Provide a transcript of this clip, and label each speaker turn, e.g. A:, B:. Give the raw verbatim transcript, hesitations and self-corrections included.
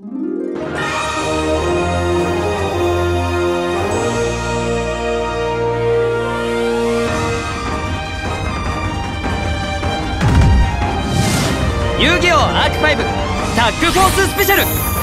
A: 遊戯王アークファイブタッグフォーススペシャル。